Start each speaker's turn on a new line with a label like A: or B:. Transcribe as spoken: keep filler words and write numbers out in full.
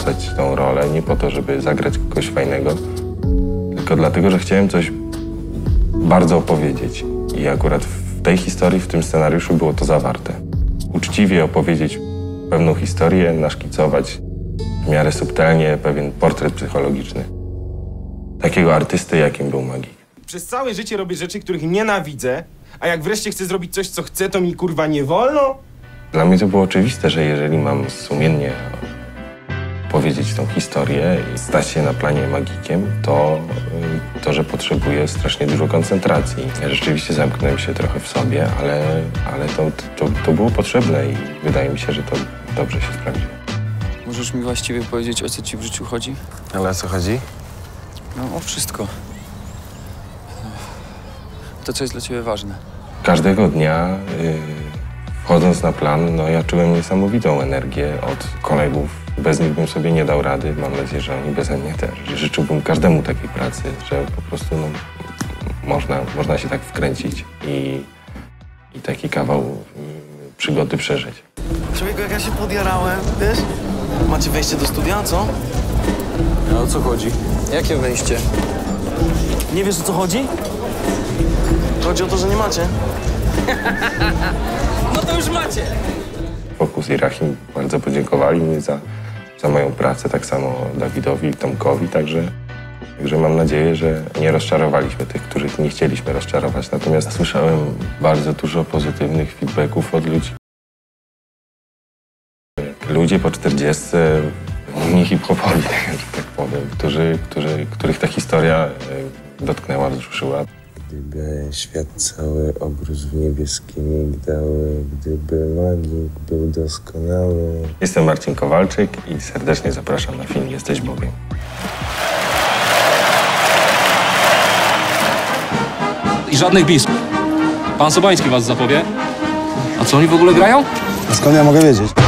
A: dostać tą rolę, nie po to, żeby zagrać kogoś fajnego, tylko dlatego, że chciałem coś bardzo opowiedzieć. I akurat w tej historii, w tym scenariuszu było to zawarte. Uczciwie opowiedzieć pewną historię, naszkicować w miarę subtelnie pewien portret psychologiczny. Takiego artysty, jakim był Magik.
B: Przez całe życie robię rzeczy, których nienawidzę, a jak wreszcie chcę zrobić coś, co chcę, to mi kurwa nie wolno?
A: Dla mnie to było oczywiste, że jeżeli mam sumiennie powiedzieć tą historię i stać się na planie magikiem, to, to że potrzebuję strasznie dużo koncentracji. Ja rzeczywiście zamknąłem się trochę w sobie, ale, ale to, to, to było potrzebne i wydaje mi się, że to dobrze się sprawdziło.
C: Możesz mi właściwie powiedzieć, o co ci w życiu chodzi?
D: Ale o co chodzi?
C: No, o wszystko. To, co jest dla ciebie ważne.
A: Każdego dnia, yy, wchodząc na plan, no ja czułem niesamowitą energię od kolegów. Bez nich bym sobie nie dał rady. Mam nadzieję, że oni beze mnie też. Życzyłbym każdemu takiej pracy, że po prostu no, można, można się tak wkręcić i, i taki kawał yy, przygody przeżyć.
E: Człowieku, jak ja się podjarałem, wiesz? Macie wejście do studia, co?
C: A o co chodzi? Jakie wejście?
E: Nie wiesz, o co chodzi? Chodzi o to, że nie macie.
C: No to już macie!
A: Fokus i Rahim bardzo podziękowali mi za, za moją pracę, tak samo Dawidowi i Tomkowi, także, także mam nadzieję, że nie rozczarowaliśmy tych, których nie chcieliśmy rozczarować. Natomiast słyszałem bardzo dużo pozytywnych feedbacków od ludzi. Ludzie po czterdziestce, nie hip-hopowi, że tak powiem, którzy, którzy, których ta historia dotknęła, wzruszyła.
F: Gdyby świat cały obrósł w niebieskie migdały, gdyby magik był doskonały.
A: Jestem Marcin Kowalczyk i serdecznie zapraszam na film Jesteś Bogiem.
G: I żadnych biskup. Pan Sobański was zapowie. A co oni w ogóle grają?
F: A skąd ja mogę wiedzieć?